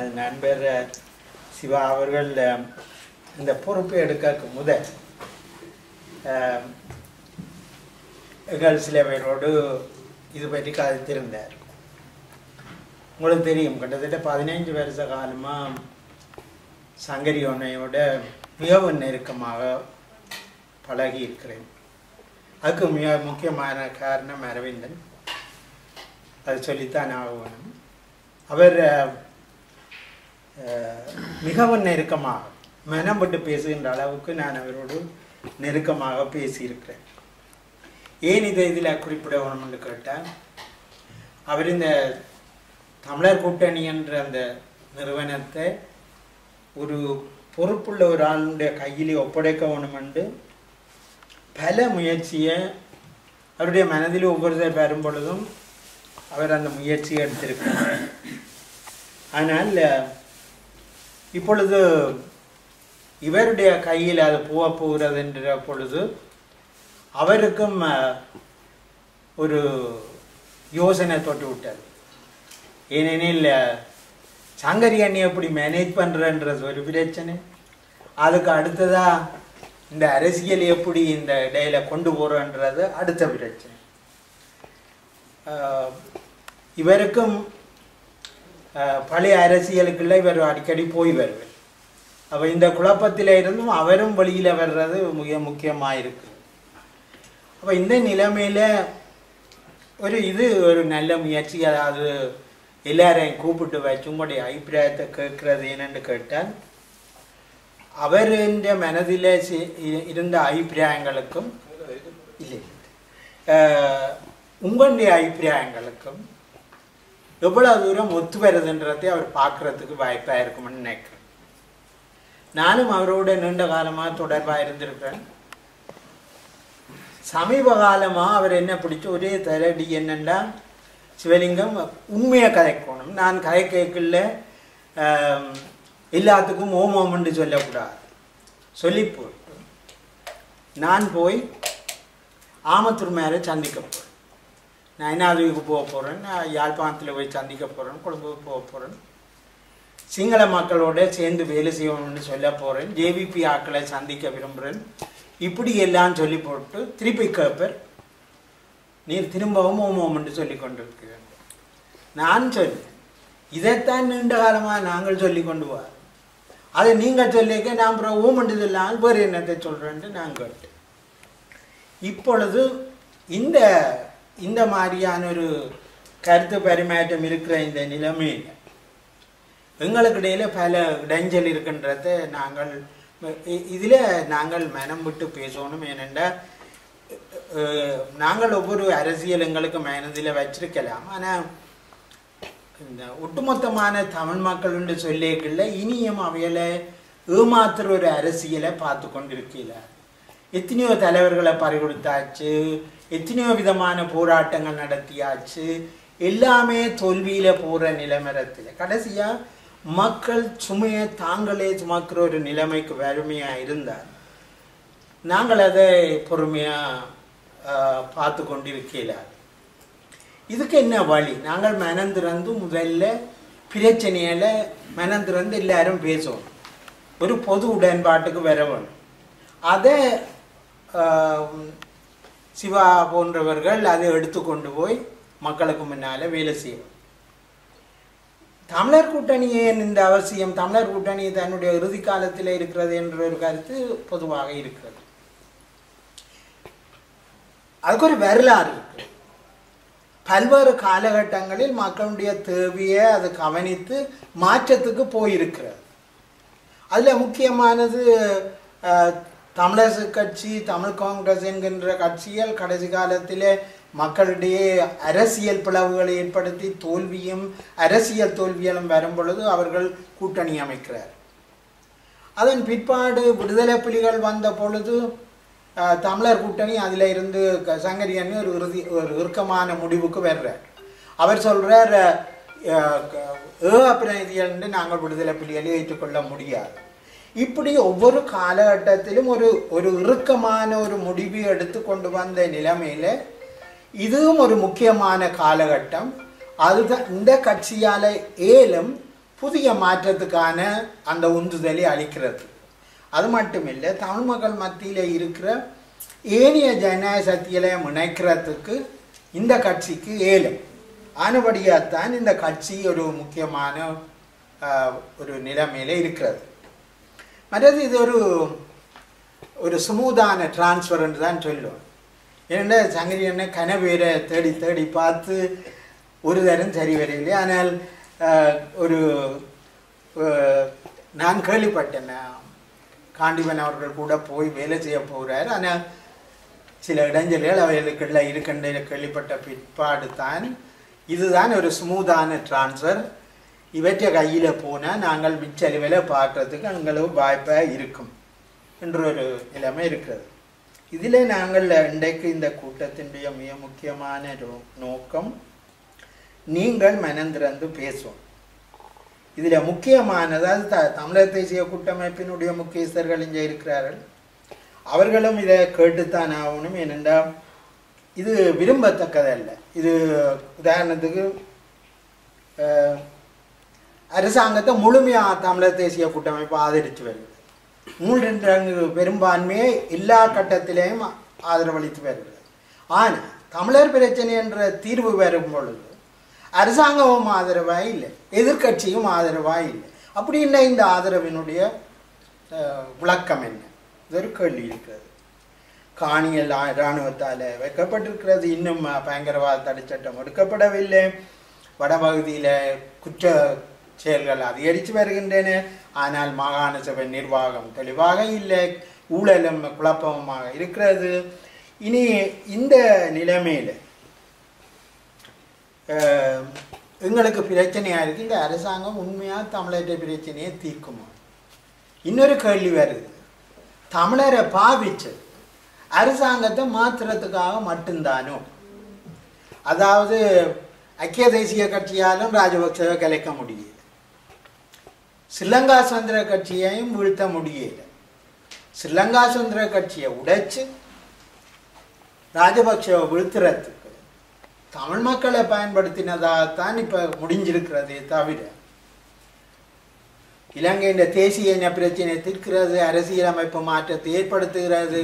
நண்பர் சிவா அவர்கள் இந்த பொறுப்பை எடுக்க முதல் எங்கள் சில பேரோடு இது பற்றி கதைத்திருந்தார். உங்களுக்கு தெரியும், கிட்டத்தட்ட 15 வருஷ காலமாக சங்கரியோனையோட மிகவும் நெருக்கமாக பழகி இருக்கிறேன். அதுக்கு மிக முக்கியமான காரணம் அரவிந்தன். அது சொல்லித்தான் ஆகணும். அவர் மிகவும் நெருக்கமாக மனம் விட்டு பேசுகின்ற அளவுக்கு நான் அவரோடு நெருக்கமாக பேசியிருக்கிறேன். ஏன் இதை இதில் குறிப்பிடணும் என்று கேட்டால், அவர் இந்த தமிழர் கூட்டணி என்ற அந்த நிறுவனத்தை ஒரு பொறுப்புள்ள ஒரு ஆளுடைய கையிலே ஒப்படைக்க வேணும் என்று பல முயற்சியை அவருடைய மனதில் ஒவ்வொருத்தர் பெறும் பொழுதும் அவர் அந்த முயற்சியை எடுத்திருக்கிறார். ஆனால் இப்பொழுது இவருடைய கையில் அது போகிறது என்ற பொழுது அவருக்கும் ஒரு யோசனை தொட்டு விட்டார். ஏனெனில் சங்கரி அண்ணி எப்படி மேனேஜ் பண்ணுறன்றது ஒரு பிரச்சனை, அதுக்கு அடுத்ததாக இந்த அரசியல் எப்படி இந்த இடையில கொண்டு போகிறோன்றது அடுத்த பிரச்சனை. இவருக்கும் பழைய அரசியலுக்குள்ள இவர் அடிக்கடி போய் வருவார். அப்போ இந்த குழப்பத்தில் இருந்தும் அவரும் வெளியில் வர்றது மிக முக்கியமாக இருக்குது. அப்போ இந்த நிலைமையில் ஒரு நல்ல முயற்சி, அதாவது எல்லாரையும் கூப்பிட்டு வச்சு உங்களுடைய அபிப்பிராயத்தை கேட்கறது என்னென்னு கேட்டால், அவருடைய மனதில் இருந்த அபிப்பிராயங்களுக்கும் இல்லை உங்களுடைய அபிப்பிராயங்களுக்கும் எவ்வளவு தூரம் ஒத்து வருதுன்றதை அவர் பார்க்கறதுக்கு வாய்ப்பாக இருக்கும்னு நினைக்கிறேன். நானும் அவரோட நீண்ட காலமாக தொடர்பாக இருந்திருக்கிறேன். சமீப காலமாக அவர் என்ன பிடிச்ச ஒரே தரடி என்னென்னா, சிவலிங்கம் உண்மையை கதைக்கணும், நான் கதை கேட்கல எல்லாத்துக்கும் ஓமோம்னு சொல்லக்கூடாது சொல்லி போட்டு நான் போய் ஆமத்தூர் மேலே சந்திக்க போகிறேன். நான் என்னாதுக்கு போக போகிறேன், நான் யாழ்ப்பாணத்தில் போய் சந்திக்க போகிறேன், கொழும்புக்கு போக போகிறேன், சிங்கள மக்களோட சேர்ந்து வேலை செய்யணும்னு சொல்ல போகிறேன், ஜேவிபி ஆக்களை சந்திக்க விரும்புகிறேன், இப்படி எல்லாம் சொல்லி போட்டு திருப்பி கேட்பர், நீ திரும்பவும் ஓமோம்னு சொல்லி கொண்டிருக்கிறேன். நான் சொன்னேன், இதைத்தான் நீண்ட காலமாக நாங்கள் சொல்லி கொண்டு வா, அதை நீங்கள் சொல்லிக்க நான் அப்புறம் ஓமண்டு இல்லாமல் வேறு என்னத்தை சொல்கிறேன்ட்டு நான் கேட்டேன். இப்பொழுது இந்த மாதிரியான ஒரு கருத்து பரிமாற்றம் இருக்கிற இந்த நிலைமையில் எங்களுக்கு இடையில் பல இடைஞ்சல் இருக்கின்றத நாங்கள் மனம் விட்டு பேசணும். ஏனென்றால் நாங்கள் ஒவ்வொரு அரசியல் எங்களுக்கு மனதில் வச்சிருக்கலாம், ஆனால் இந்த ஒட்டுமொத்தமான தமிழ் மக்கள் என்று சொல்லிக்கல இனியும் அவைகளை ஏமாத்துற ஒரு அரசியலை பார்த்து கொண்டிருக்கிறார். எத்தனையோ தலைவர்களை பறிகொடுத்தாச்சு, எத்தனையோ விதமான போராட்டங்கள் நடத்தியாச்சு, எல்லாமே தோல்வியில் போகிற நிலைமரத்தில் கடைசியாக மக்கள் சுமையை தாங்களே சுமக்கிற ஒரு நிலைமைக்கு வறுமையாக இருந்தார். நாங்கள் அதை பொறுமையாக பார்த்து கொண்டிருக்கிறார். இதுக்கு என்ன வழி? நாங்கள் மனந்திறந்து முதல்ல பிரச்சனையில் மனந்திறந்து எல்லாரும் பேசணும், ஒரு பொது உடன்பாட்டுக்கு வர வேணும். அதை சிவா போன்றவர்கள் அதை எடுத்துக்கொண்டு போய் மக்களுக்கு முன்னால் வேலை செய்யணும். தமிழர் கூட்டணி ஏன் இந்த அவசியம்? தமிழர் கூட்டணி தன்னுடைய இறுதி காலத்தில் இருக்கிறது என்ற ஒரு கருத்து பொதுவாக இருக்கிறது. அதுக்கு ஒரு வரலாறு இருக்கு. பல்வேறு காலகட்டங்களில் மக்களுடைய தேவையை அதை கவனித்து மாற்றத்துக்கு போயிருக்கிறது. அதில் முக்கியமானது தமிழரசு கட்சி, தமிழ் காங்கிரஸ் என்கின்ற கட்சிகள் கடைசி காலத்தில் மக்களிடையே அரசியல் பிளவுகளை ஏற்படுத்தி அரசியல் தோல்வியும் வரும் பொழுது அவர்கள் கூட்டணி அமைக்கிறார். அதன் பிற்பாடு விடுதலை புலிகள் வந்த பொழுது தமிழர் கூட்டணி அதில் இருந்து சங்கரி அண்ணி ஒரு இறுக்கமான முடிவுக்கு வர்றார். அவர் சொல்கிறார், பிரதிநிதிகள் என்று நாங்கள் விடுதலை புலிகளை ஏற்றுக்கொள்ள முடியாது. இப்படி ஒவ்வொரு காலகட்டத்திலும் ஒரு இறுக்கமான ஒரு முடிவை எடுத்து கொண்டு வந்த நிலைமையில் இதுவும் ஒரு முக்கியமான காலகட்டம். அதுதான் இந்த கட்சியால் ஏலும் புதிய மாற்றத்துக்கான அந்த உந்துதலை அளிக்கிறது. அது மட்டும் இல்லை, தமிழ் மக்கள் மத்தியில் இருக்கிற ஏனைய ஜனநாயக சக்திகளை இணைக்கிறதுக்கு இந்த கட்சிக்கு ஏலும். ஆனபடியாகத்தான் இந்த கட்சி ஒரு முக்கியமான ஒரு நிலைமையில் இருக்கிறது. மற்றது இது ஒரு ஸ்மூதான டிரான்ஸ்ஃபர் என்று தான் சொல்லுவோம். ஏன்னா சங்கரி என்ன கனவேரை தேடி தேடி பார்த்து ஒரு தரம் சரி வரையிலே. ஆனால் நான் கேள்விப்பட்டேன், காண்டிவன் அவர்கள் கூட போய் வேலை செய்ய போகிறார். ஆனால் சில இடைஞ்சல்கள் அவைகளுக்குள்ள இருக்கின்ற கேள்விப்பட்ட பிற்பாடு தான் இதுதான் ஒரு ஸ்மூத்தான டிரான்ஸ்ஃபர். இவற்றை கையில் போனால் நாங்கள் மிச்சளவில் பார்க்குறதுக்கு எங்களுக்கு வாய்ப்பாக இருக்கும் என்ற ஒரு நிலைமை இருக்கிறது. இதில் நாங்கள் இன்றைக்கு இந்த கூட்டத்தினுடைய மிக முக்கியமான நோக்கம் நீங்கள் மனந்திறந்து பேசுவோம். இதில் முக்கியமானது தமிழர் தேசிய கூட்டமைப்பினுடைய முக்கியஸ்தர்கள் இங்கே இருக்கிறார்கள். அவர்களும் இதை கேட்டுத்தான் ஆகணும். ஏனென்றால் இது விரும்பத்தக்கதல்ல. இது உதாரணத்துக்கு அரசாங்கத்தை முழுமையாக தமிழர் தேசிய கூட்டமைப்பு ஆதரித்து வருகிறது. 3 பெரும்பான்மையை எல்லா கட்டத்திலேயும் ஆதரவளித்து வருகிறது. ஆனால் தமிழர் பிரச்சனை என்ற தீர்வு வரும் பொழுது அரசாங்கமும் ஆதரவாக இல்லை, எதிர்கட்சியும் ஆதரவாக இல்லை. அப்படின்னா இந்த ஆதரவினுடைய விளக்கம் என்ன? இது ஒரு கேள்வி இருக்கிறது. காணிகள் இராணுவத்தால் வைக்கப்பட்டிருக்கிறது. இன்னும் பயங்கரவாத தடைச்சட்டம் எடுக்கப்படவில்லை. வடபகுதியில் குற்ற செயல்கள் அதிகரித்து வருகின்றன. ஆனால் மாகாண சபை நிர்வாகம் தெளிவாக இல்லை, ஊழலும் குழப்பமாக இருக்கிறது. இனி இந்த நிலைமையில் எங்களுக்கு பிரச்சனையாக இருக்குது. இந்த அரசாங்கம் உண்மையாக தமிழர் பிரச்சனையை தீர்க்குமா? இன்னொரு கேள்வி வருது, தமிழரை பாவிச்சு அரசாங்கத்தை மாற்றுறதுக்காக மட்டும்தானோ? அதாவது ஐக்கிய தேசிய கட்சியாலும் ராஜபக்சவை கலைக்க முடியல, ஸ்ரீலங்கா சுதந்திர கட்சியையும் வீழ்த்த முடியல. ஸ்ரீலங்கா சுதந்திர கட்சியை உடைச்சு ராஜபக்சவை வீழ்த்துறதுக்கு தமிழ் மக்களை பயன்படுத்தினதாகத்தான் இப்போ முடிஞ்சிருக்கிறதே தவிர இலங்கையின் தேசிய இன பிரச்சனை தீர்க்கிறது, அரசியலமைப்பு மாற்றத்தை ஏற்படுத்துகிறது,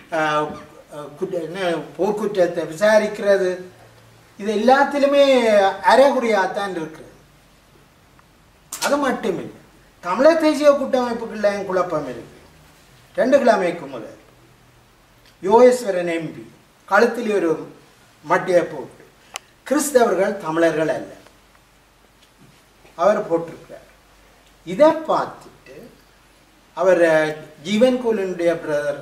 போர்க்குற்றத்தை விசாரிக்கிறது, இது எல்லாத்திலுமே அரைகுறையாகத்தான் இருக்குது. அது மட்டும் இல்லை, தமிழர் தேசிய கூட்டமைப்புக்குள்ள குழப்பம் இருக்கு. 2 கிழமைக்கு முதல் யோகேஸ்வரன் எம்பி கழுத்தில் ஒரு மட்டையை போட்டு கிறிஸ்தவர்கள் தமிழர்கள் அல்ல அவர் போட்டிருக்கிறார். இதை பார்த்துட்டு அவர் ஜீவன் கோலினுடைய பிரதர்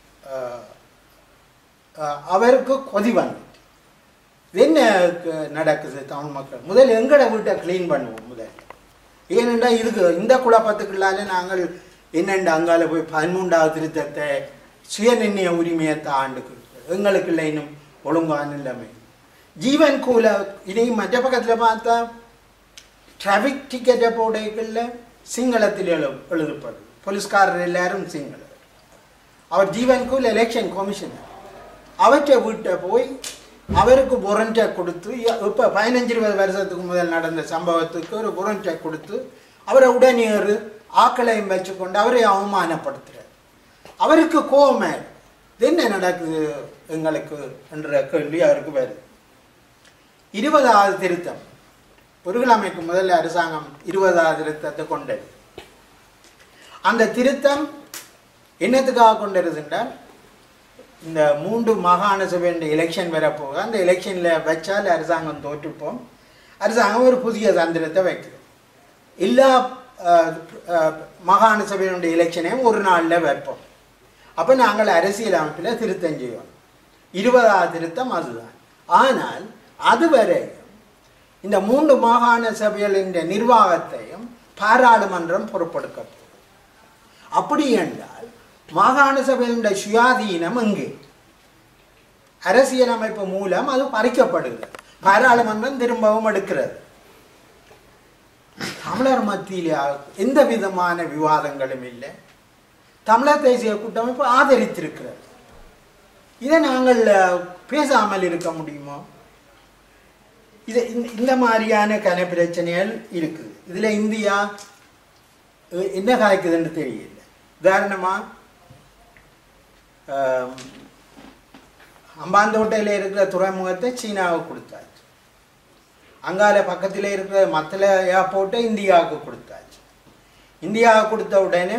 அவருக்கு கொதி வந்துட்டு, என்ன நடக்குது தமிழ் மக்கள், முதல் எங்கட வீட்டை கிளீன் பண்ணுவோம் முதல். ஏனென்றால் இதுக்கு இந்த குழப்பத்துக்குள்ளால நாங்கள் என்னென்று அங்கால போய் 13வது திருத்தத்தை சுயநிர்ணய உரிமையை ஆண்டுக்கு எங்களுக்கு இல்லை இன்னும் ஒழுங்கான நிலைமை. ஜீவன் கூல இதையும் மற்ற பக்கத்தில் பார்த்தா டிராஃபிக் டிக்கெட்டை போடைகளில் சிங்களத்தில் எழுதப்படுது, போலீஸ்காரர் எல்லாரும் சிங்களர். அவர் ஜீவன் கூல் எலெக்ஷன் கமிஷனர், அவற்றை வீட்டை போய் அவருக்கு பொரண்டை கொடுத்து, இப்போ 15-20 வருஷத்துக்கு முதல் நடந்த சம்பவத்துக்கு ஒரு பொரண்டை கொடுத்து அவரை உடனே ஆக்களையும் வச்சுக்கொண்டு அவரை அவமானப்படுத்துகிறார். அவருக்கு கோபமே என்ன நடக்குது எங்களுக்கு என்ற கேள்வி அவருக்கு வருது. 20வது திருத்தம், ஒரு கிழமைக்கு முதல்ல அரசாங்கம் 20வது திருத்தத்தை கொண்டது. அந்த திருத்தம் என்னத்துக்காக கொண்டது என்றால், இந்த 3 மாகாண சபை எலெக்ஷன் வரப்போக அந்த எலெக்ஷனில் வச்சால் அரசாங்கம் தோற்றுப்போம், அரசாங்கம் ஒரு புதிய தந்திரத்தை வைக்குது. எல்லா மாகாண சபையினுடைய எலெக்ஷனையும் ஒரு நாளில் வைப்போம். அப்போ நாங்கள் அரசியல் அமைப்பில் திருத்தம் செய்வோம். 20வது திருத்தம் அதுதான். ஆனால் அதுவரை இந்த 3 மாகாண சபைகளின் நிர்வாகத்தையும் பாராளுமன்றம் பொறுப்பெடுக்கப்படும். அப்படி என்றால் மாகாண சபையினுடைய சுயாதீனம் எங்கே? அரசியலமைப்பு மூலம் அது பறிக்கப்படுகிறது, பாராளுமன்றம் திரும்பவும் எடுக்கிறது. தமிழர் மத்தியில் எந்த விதமான விவாதங்களும் இல்லை. தமிழர் தேசிய கூட்டமைப்பு ஆதரித்திருக்கிறது. இதை நாங்கள் பேசாமல் இருக்க முடியுமா? இது இந்த மாதிரியான பிரச்சனைகள் இருக்குது. இதில் இந்தியா என்ன கலைக்குதுன்னு தெரியல. உதாரணமாக அம்பாந்தோட்டையில் இருக்கிற துறைமுகத்தை சீனாவுக்கு கொடுத்தாச்சு. அங்கால பக்கத்தில் இருக்கிற மற்ற ஏர்போர்ட்டை இந்தியாவுக்கு கொடுத்தாச்சு. இந்தியாவுக்கு கொடுத்த உடனே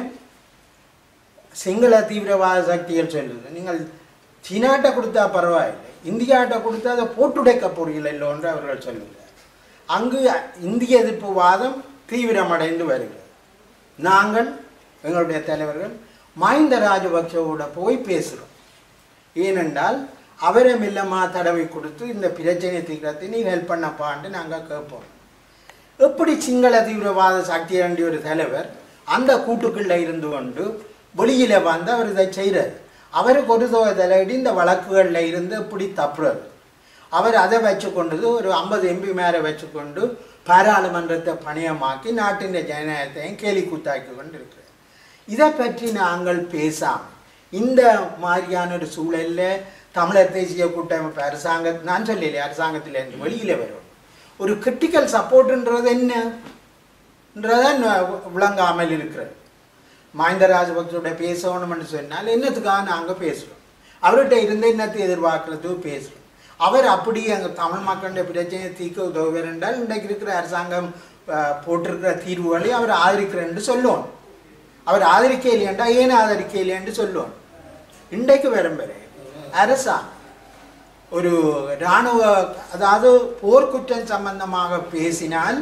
சிங்கள தீவிரவாத சக்திகள் சொல்லுது, நீங்கள் சீனாட்ட கொடுத்தா பரவாயில்லை, இந்தியாட்ட கொடுத்தா அதை போட்டுடைக்க போறீர்கள் என்று அவர்கள் சொல்லுகிறார். அங்கு இந்திய எதிர்ப்பு வாதம் தீவிரமடைந்து வருகிறது. நாங்கள் எங்களுடைய தலைவர்கள் மஹிந்த ராஜபக்சவோட போய் பேசுகிறோம். ஏனென்றால் அவரை மெல்லமாக தடவை கொடுத்து இந்த பிரச்சனை தீர்க்கத்தை நீ ஹெல்ப் பண்ணப்பான்னு நாங்கள் கேட்போம். எப்படி சிங்கள தீவிரவாத சக்தி வேண்டிய ஒரு தலைவர் அந்த கூட்டுக்குள்ளே இருந்து கொண்டு வெளியில் வந்து அவர் இதை செய்கிறார். அவருக்கு ஒரு தலைவடி இந்த வழக்குகளில் இருந்து இப்படி தப்புறாரு. அவர் அதை வச்சுக்கொண்டு ஒரு 50 MP மேலே வச்சுக்கொண்டு பாராளுமன்றத்தை பணியமாக்கி நாட்டின் ஜனநாயகத்தையும் கேலி கூத்தாக்கி கொண்டு இருக்கிறார். இதை பற்றி நாங்கள் பேசாமல் இந்த மாதிரியான ஒரு சூழலில் தமிழர் தேசிய கூட்டமைப்பு நான் சொல்லலையே அரசாங்கத்தில் வெளியில் வரும் ஒரு கிரிட்டிக்கல் சப்போர்ட்ன்றது என்னன்றதான் விளங்காமல் இருக்கிறது. மஹிந்த ராஜபக்சோட பேசணும்னு சொன்னால் என்னத்துக்காக நாங்கள் பேசுகிறோம், அவர்கிட்ட இருந்து என்னத்தை எதிர்பார்க்கறது பேசுகிறோம். அவர் அப்படி அங்கே தமிழ் மக்களுடைய பிரச்சனையை தீர்க்க உதவுவார் என்றால் இன்றைக்கு இருக்கிற அரசாங்கம் போட்டிருக்கிற தீர்வுகளை அவர் ஆதரிக்கிறேன்னு சொல்லுவோம். அவர் ஆதரிக்க இல்லையண்டா ஏன் ஆதரிக்க இல்லையென்று சொல்லுவோம். இன்றைக்கு வரும்பெற அரசாங்கம் ஒரு இராணுவ அதாவது போர்க்குற்றம் சம்பந்தமாக பேசினால்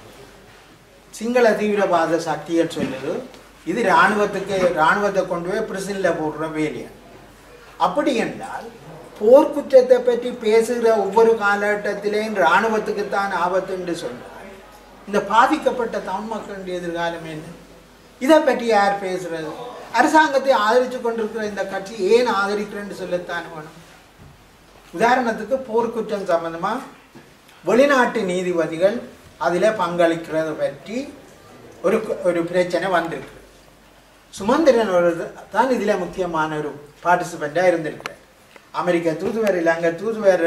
சிங்கள தீவிரவாத சக்திகள் சொல்லுது இது இராணுவத்தை கொண்டு போய் பிரிசனில் போடுற வேலையா. அப்படி என்றால் போர்க்குற்றத்தை பற்றி பேசுகிற ஒவ்வொரு காலகட்டத்திலேயும் இராணுவத்துக்குத்தான் ஆபத்து என்று சொன்னால் இந்த பாதிக்கப்பட்ட தமிழ் மக்களுடைய எதிர்காலம் என்ன? இதை பற்றி யார் பேசுறது? அரசாங்கத்தை ஆதரித்து கொண்டிருக்கிற இந்த கட்சி ஏன் ஆதரிக்கிறேன்னு சொல்லத்தான் வேணும். உதாரணத்துக்கு போர்க்குற்றம் சம்பந்தமாக வெளிநாட்டு நீதிபதிகள் அதில் பங்களிக்கிறத பற்றி ஒரு பிரச்சனை வந்திருக்கு. சுமந்திரன் தான் இதில் முக்கியமான ஒரு பார்ட்டிசிபெண்ட்டாக இருந்திருக்கிறார். அமெரிக்க தூதுவர், இலங்கை தூதுவர்,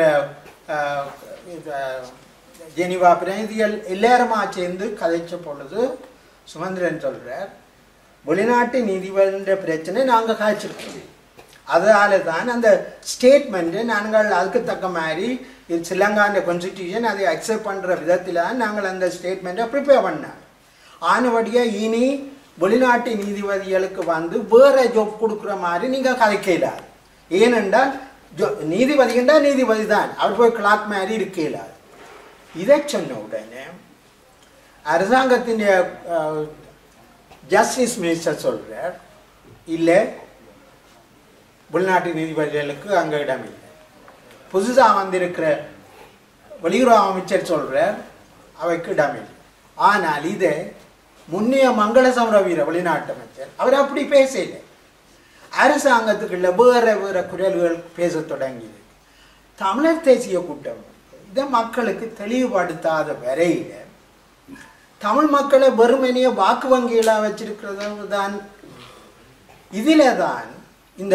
ஜெனிவா பிரதிநிதிகள் எல்லாருமா சேர்ந்து கதைச்ச பொழுது சுமந்திரன் சொல்கிறார், வெளிநாட்டு நீதிபதின்ற பிரச்சனை நாங்கள் காய்ச்சிருக்கோம், அதனால தான் அந்த ஸ்டேட்மெண்ட்டு நாங்கள் அதுக்கு தக்க மாதிரி ஸ்ரீலங்காண்ட கான்ஸ்டிடியூஷன் அதை அக்செப்ட் பண்ணுற விதத்தில் தான் நாங்கள் அந்த ஸ்டேட்மெண்ட்டை ப்ரிப்பேர் பண்ணோம். ஆனபடியாக இனி வெளிநாட்டு நீதிபதிகளுக்கு வந்து வேறு ஜாப் கொடுக்குற மாதிரி நீங்கள் கதைக்கலாது. ஏனென்றால் நீதிபதிகண்டா நீதிபதி தான், அவர் போய் கிளாக் மாதிரி இருக்கலாது. இதை சொன்ன உடனே அரசாங்கத்தின் ஜஸ்டிஸ் மினிஸ்டர் சொல்கிறார், இல்லை வெளிநாட்டு நீதிபதிகளுக்கு அங்கே இடம் இல்லை. புதுசாக வந்திருக்கிற வெளியுறவு அமைச்சர் சொல்கிறார் அவைக்கு இடம் இல்லை. ஆனால் இதை முன்னைய மங்கள சமர வீர வெளிநாட்டு அமைச்சர் அவர் அப்படி பேசலை. அரசாங்கத்துக்குள்ள வேறு வேறு குரல்கள் பேச தொடங்கியது. தமிழர் தேசிய கூட்டம் இதை மக்களுக்கு தெளிவுபடுத்தாத வரையில் தமிழ் மக்களை வெறுமனைய வாக்கு வங்கிகளாக வச்சிருக்கிறது தான். இதில் தான் இந்த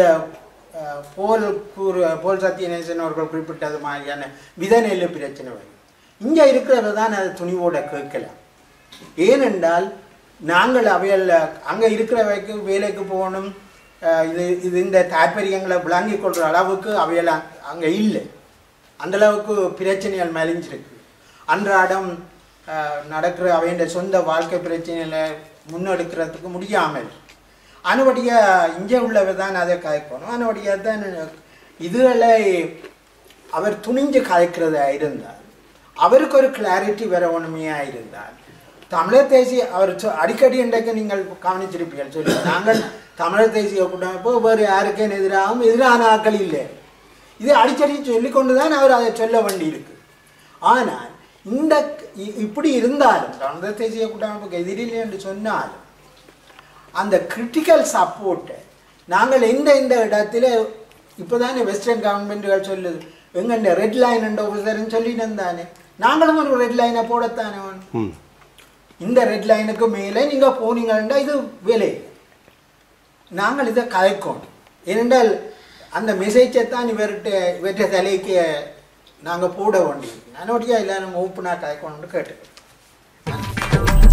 போல் சத்தியநேசன் அவர்கள் குறிப்பிட்டது மாதிரியான விதநெல்லு பிரச்சனை வரும். இங்கே இருக்கிறது தான் அது துணிவோட கேட்கலாம். ஏனென்றால் நாங்கள் அவையில் அங்கே இருக்கிறவைக்கு வேலைக்கு போகணும், இது இந்த தாற்பயங்களை விளங்கி கொள்கிற அளவுக்கு அவையில் அங்கே இல்லை. அந்தளவுக்கு பிரச்சனைகள் மலிஞ்சிருக்கு. அன்றாடம் நடக்கிற அவைய சொந்த வாழ்க்கை பிரச்சனைகளை முன்னெடுக்கிறதுக்கு முடியாமல் அனுபடிய இங்கே உள்ளவை தான் அதை கதைக்கணும். அனுபடியாக தான் இதுகளை அவர் துணிஞ்சு கதைக்கிறதா இருந்தால், அவருக்கு ஒரு கிளாரிட்டி வரணுமையாக இருந்தால், தமிழர் தேசிய அவர் அடிக்கடி இன்றைக்கு நீங்கள் கவனிச்சிருப்பீர்கள் சொல்லி, நாங்கள் தமிழர் தேசிய கூட்டமைப்பு வேறு யாருக்கேன் எதிரான ஆக்கள் இல்லை, இது அடிக்கடி சொல்லிக்கொண்டு தான் அவர் அதை சொல்ல வேண்டியிருக்கு. ஆனால் இந்த இப்படி இருந்தாலும் தமிழர் தேசிய கூட்டமைப்புக்கு எதிரில்லை என்று சொன்னாலும் அந்த கிரிட்டிக்கல் சப்போர்ட்டை நாங்கள் இந்த இடத்துல இப்போ தானே வெஸ்டர்ன் கவர்மெண்ட்டுகள் சொல்லுது, எங்கண்ட ரெட் லைன் என்ற ஆஃபீஸர்னு சொல்லிட்டு இருந்தானே, நாங்களும் ஒரு ரெட் லைனை போடத்தானே. இந்த ரெட் லைனுக்கு மேலே நீங்கள் போனீங்கன்னா இது வேலை, நாங்கள் இதை கலைக்கணும். ஏனென்றால் அந்த மெசேஜை தான் இவற்றை தலைக்கு நாங்கள் போட வேண்டியது. நானோட்டியாக இல்லை நம்ம ஓப்பனாக கலைக்கணும்னு கேட்டுக்கிறோம்.